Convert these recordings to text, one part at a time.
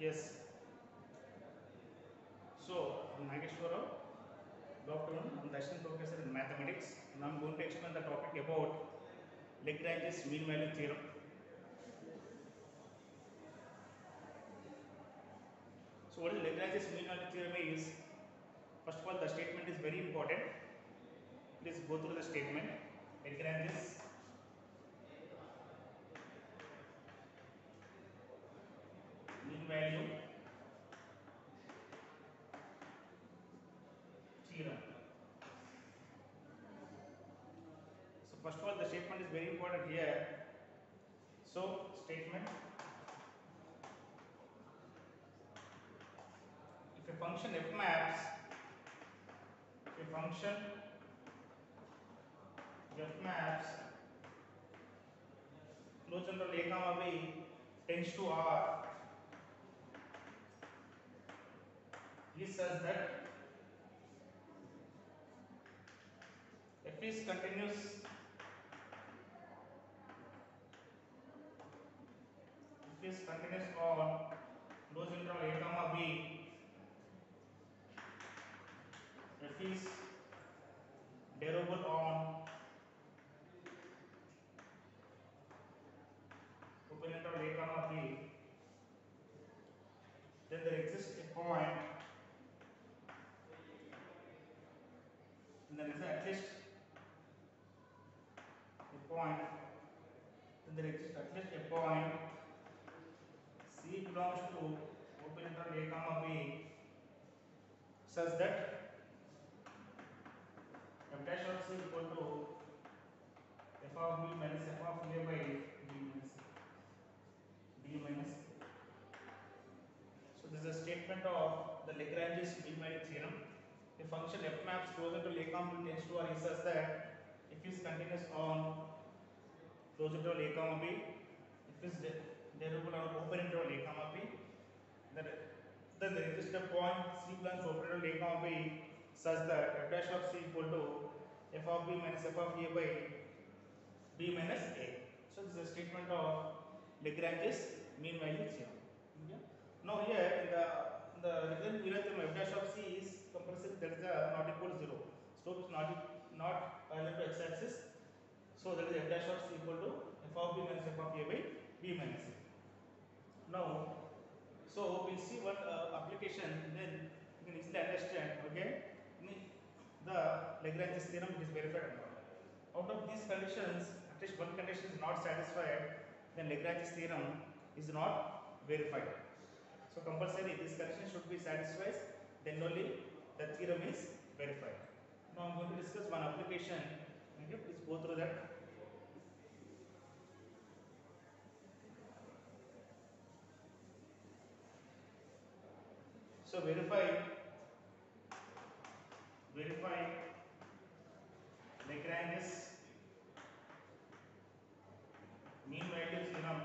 Yes. So, I'm Nageshwara, good afternoon. I'm the assistant professor in mathematics, and I'm going to explain the topic about Lagrange's mean value theorem. So, what is Lagrange's mean value theorem is? First of all, the statement is very important. Please go through the statement. Lagrange's mean value theorem. So, first of all, the statement is very important here. So, statement: if a function f maps, if a function f maps closed interval a comma b tends to R is such that f is continuous, on closed interval a comma b, f is derivable on open interval a comma b, then there exists a point, then there is at least a point, then there exists at least a point c belongs to open interval a comma b such that f dash of c equal to f of b minus f of a by b minus a. So this is a statement of the Lagrange's mean value theorem. A function f maps closer to a comma b tends to R is such that if is continuous on closer to a comma b, if is derivable on open interval a comma b, then there exists a point c belongs to open interval a comma b such that f dash of c equal to f of b minus f of a by b minus a. So this is a statement of Lagrange's mean value theorem. Okay. Now here in the Lagrange mean value theorem, f dash of c is compulsory, that is not equal to 0. Slope is not parallel to x-axis. So that is f dash of c equal to f of b minus f of a by b minus a. Now, so we'll see one application, then you can easily understand. Okay, the Lagrange's theorem is verified or not. Out of these conditions, at least one condition is not satisfied, then Lagrange's theorem is not verified. So compulsory this condition should be satisfied, then only the theorem is verified. Now I'm going to discuss one application. Okay, please go through that. So verify Lagrange's mean value theorem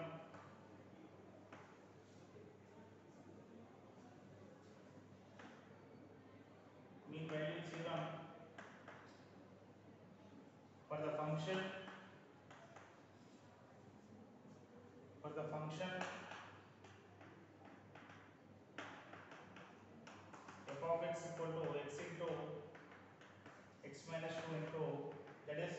for the function f of x equal to x into x minus 2 into, that is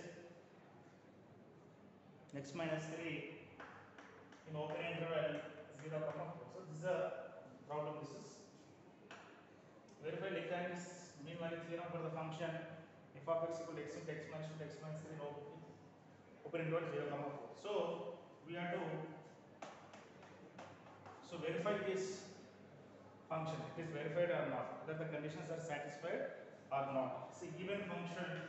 x minus 3 in open interval 0 comma 4. So this is a problem. This is verify Lagrange's mean value theorem for the function f of x equal to x into x minus 2 x minus 3 in open interval 0 comma 4. So we have to verify this function, it is verified or not, whether the conditions are satisfied or not. See, given function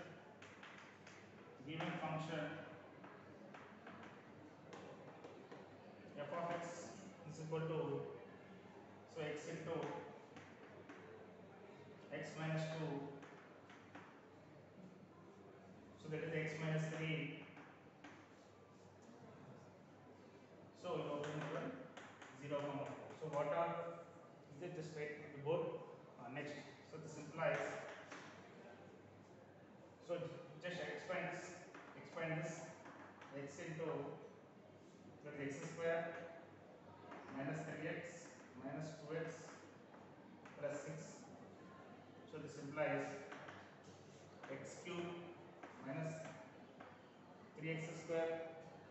f of x is equal to, so x into x minus 2, so that is x minus 3, so in open interval 0 comma 4. So what are, is it just write the board next. So this implies, so just expand this x into, that is x square minus 3x minus 2 So this implies x cube minus 3x square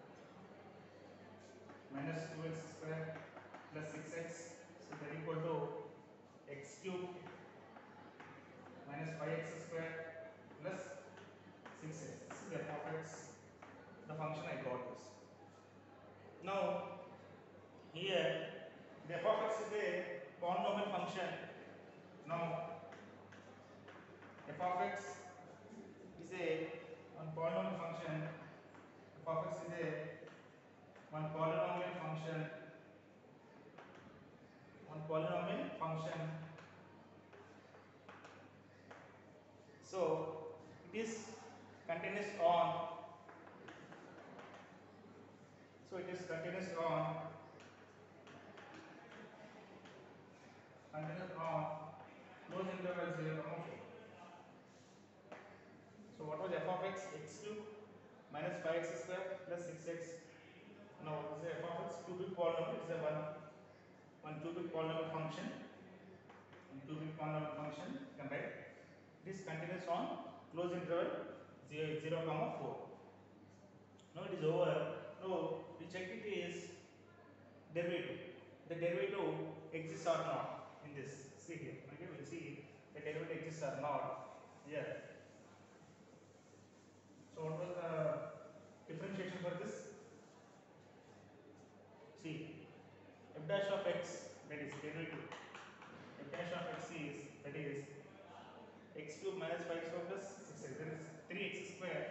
minus 2x square plus 6x. So that equal to x cube minus 5x square plus 6x. This is f of x, the function I got this. Now here the f of x is a polynomial function. Now f of x is a one polynomial function. F of x is a one polynomial function. One polynomial function. So it is continuous on. So it is continuous on closed interval 0, 4. So what was f of x? X cube minus 5x square plus 6x. Now this is f of x cubic polynomial. It is a one cubic polynomial function. One cubic polynomial function. You can write. It is continuous on closed interval 0, 4. Now it is over. Now we check it is derivative. The derivative exists or not in this. See here. Okay, we'll see the derivative exists or not here. So what was the differentiation for this? See, f dash of x, that is derivative. F dash of x is, that is x cube minus 5 square plus 6x. That is 3x square.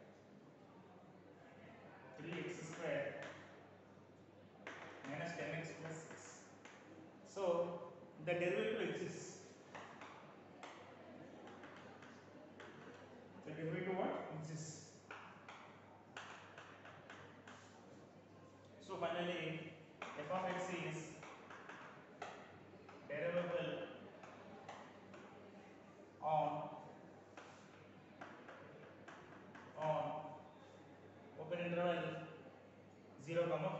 3x square minus 10x plus 6. So the derivative exists. The derivative what? Exists. So finally f of x is derivable on open interval 0, 4.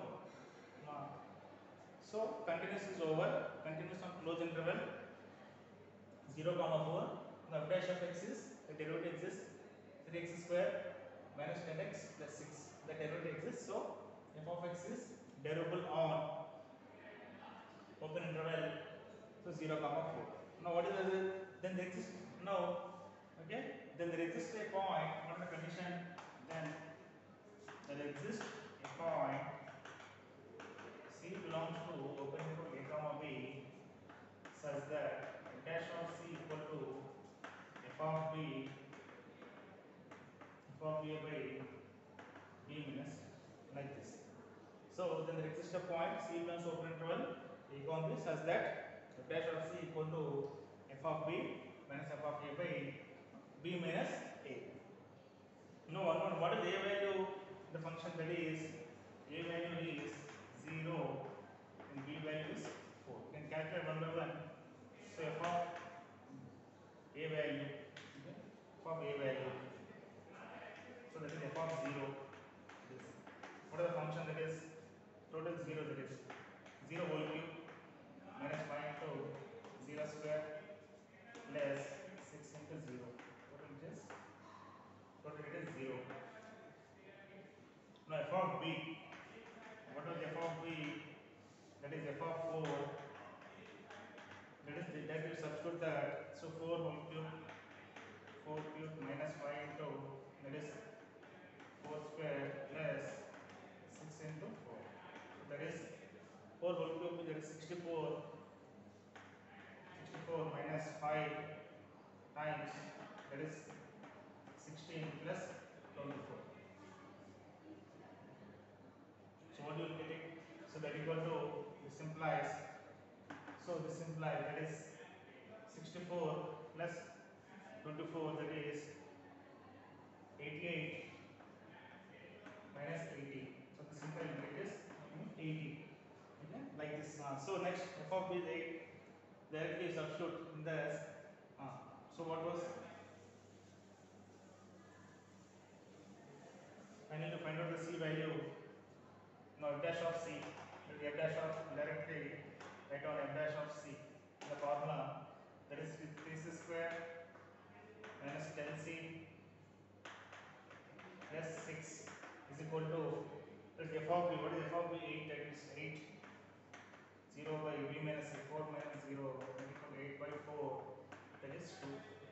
So continuous is over. Continuous on closed interval 0, 4. The f dash of x is the derivative exists 3x square minus 10x plus 6. The derivative exists. So f of x is derivable on open interval so 0, 4. Now what is the then there exists now okay then there exists a point. What is the condition? Then there exists a point C belongs to open interval a comma b such that f dash of c equal to f of b by b minus like this. So then there exists a point C belongs to open interval a comma b such that f dash of c equal to f of b minus f of a by b minus a. Now unknown what is a value? The function that is a value is 0 and b value is 4. You can calculate one by one. So f of a value, okay, f of a value. So that is f of 0. This. What is the function that is total 0? That is 0 whole cube minus 5 into 0 square less 6 into 0. Total it is 0. Now f of b. What was f of b? That is f of 4. That you substitute that. So 4 whole cube, 4 cube minus 5 into that is 4 square less 6 into 4. So that is 4 whole cube, that is 64. 64 minus 5 times that is 16 plus 24. So what do you get it? So that equal to this implies. So this implies that is 64 plus 24 that is 88 minus 80. So the simple it is 80. Okay, like this. So next f of b is 8. Directly substitute in this. So what was? I need to find out the c value. Now f dash of c. F dash of directly write on f dash of c. The formula that is 3c square minus 10c plus 6 is equal to f of b. What is f of b? 8, that is 8. 0 by b minus 4 minus 0 equal to 8 by 4, that is 2.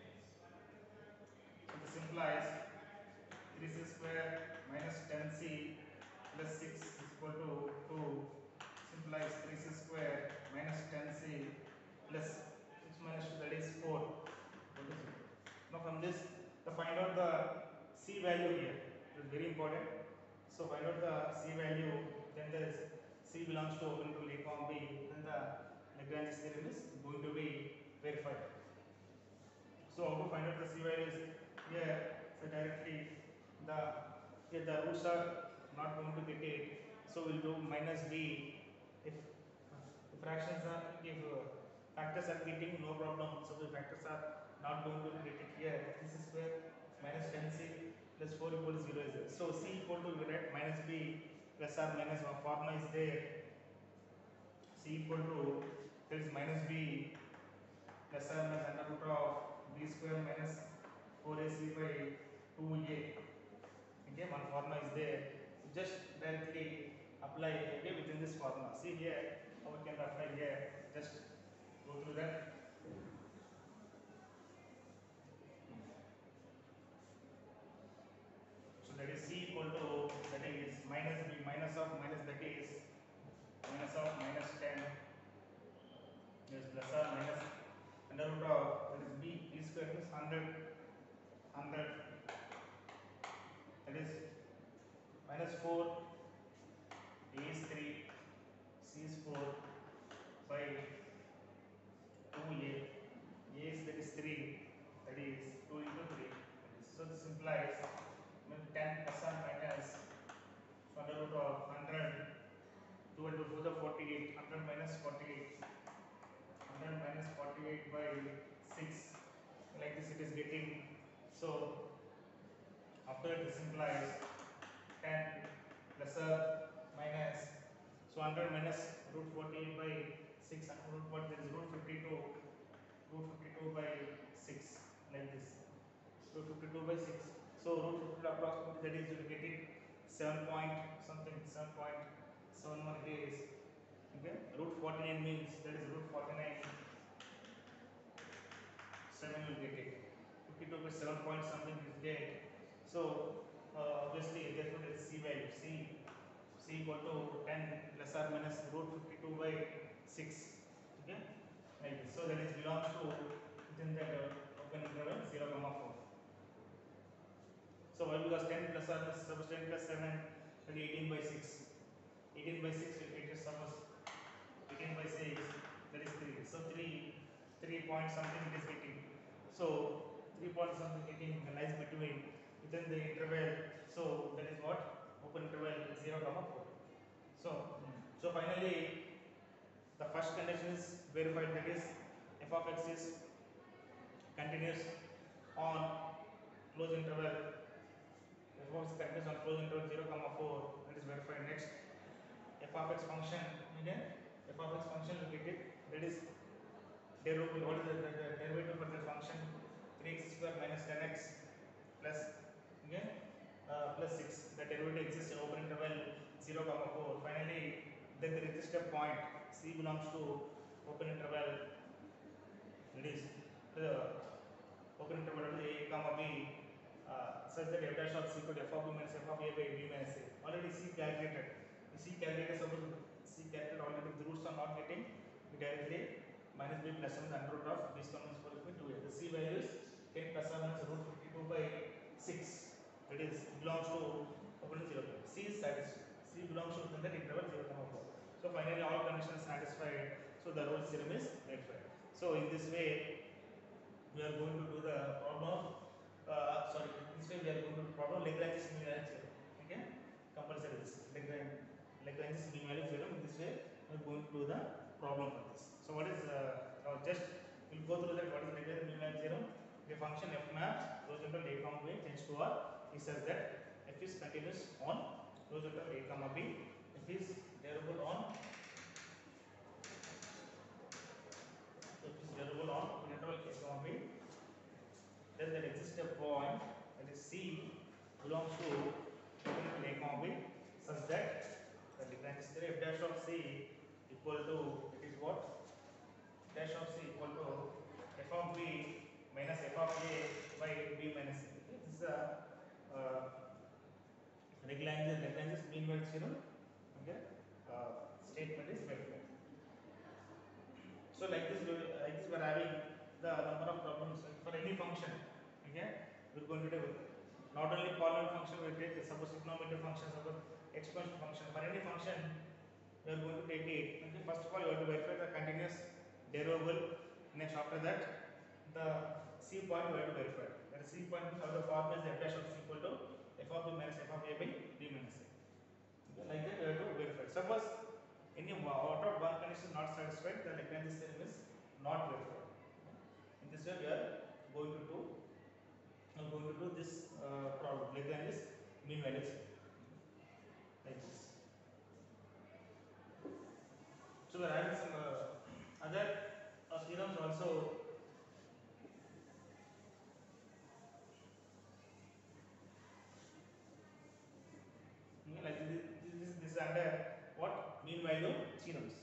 So this implies 3c square minus 10c plus 6 is equal to 2. This implies 3c square minus 10c plus 6 minus 2, that is 4. What is it? Now from this, to find out the c value here, it is very important. So find out the c value, then there is c belongs to open to A, comma B, then the Lagrange theorem is going to be verified. So how to find out the c values here? So directly the here the roots are not going to get it, so we'll do minus b. If fractions are, if factors are getting, no problem. So the factors are not going to get it here. This is where minus 10c plus 4 equal to 0 is there. So c equal to, we write minus b plus or minus 1 formula is there. C equal to, there is minus b plus or minus under root of b square minus 4ac by 2a. Okay, one formula is there. So just directly apply, okay, within this formula. See here how we can apply here. Just go through that. So that is c equal to, that is minus b, minus of minus, that is minus of minus 10. There is plus or minus under root of, that is b square is 100, that is minus 4, a is 3, c is 4 by 2a, a is, that is 3, that is 2 into 3. So this implies 10 plus or minus under root of 100, 2 into 4 the 48, 100 minus 48, 100 minus 48 by 6, like this it is getting. So after this implies 10 plus or minus, so 100 minus root 48 by 6, and root what, there is root 52 by 6, like this, root 52 by 6. So root 52 approximately, that is you will get it 7 point something, 7.71 is. Okay, root 49 means, that is root 49, 7 will get it. 52 by 7 point something is get. So obviously therefore there is c value, c equal to 10 plus or minus root 52 by 6. Okay, like this. So that is belongs to within that open interval 0, 4. So why? Because 10 plus or minus, suppose 10 plus 7, that is 18 by 6. 18 by 6 will get, suppose 18 by 6, that is 3. So 3 point something it is getting. So 3 point something getting lies between within the interval. So that is what? Open interval 0, 4. So finally the first condition is verified, that is f of x is continuous on closed interval. F of x continuous on closed interval 0, 4, that is verified. Next, f of x function, again f of x function will get it, that is derivative. What is the derivative for the function? 3x square minus 10x plus, again plus 6. The derivative exists in open interval 0, 4. Finally, then there exists a point, c belongs to open interval, that is the open interval a, b, such that f dash of c equal to f of b minus f of a by b minus a. Already c calculated. C calculated, suppose c calculated already, the roots are not getting, we directly minus b plus 1 under root of b square minus 4 equal to 2a. The c value is 10 plus or minus root 52 by 6. That is belongs to open to 0. C is satisfied. C belongs to within that interval 0, 4. So finally all conditions satisfied. So the Rolle's theorem is verified. So in this way we are going to do the problem. In this way we are going to do problem Lagrange's mean value theorem. Okay, compulsory this Lagrange's mean value theorem. In this way we are going to do the problem for this. So what is now just we'll go through that. What is Lagrange's mean value theorem? A function f maps closed interval a, b tends to R is such that f is continuous on closed interval a, b. F is derivable on interval a, b. then there exists a point that is C belongs to definite A comma B such that the Lagrange theorem f dash of C equal to, it is what, dash of C equal to f of B minus f of A by B minus A. Okay? This is a Lagrange's mean value theorem. Okay, statement is verified. So like this we are having the number of problems for any function. Okay, we are going to do not only polynomial function, we will take suppose trigonometric function, suppose exponential function. For any function we are going to take it. Okay, first of all you have to verify the continuous derivable. Next after that the C point we have to verify. That C point how the form is f dash of C equal to f of B minus f of A by B minus A. Okay, like that we have to verify. Suppose any out of one condition is not satisfied, the Lagrange's theorem is not verified. In this way we are going to do this problem, Lagrange's mean value theorem, like this. So we are having some other theorems also. Okay, like this is under what, mean value theorems.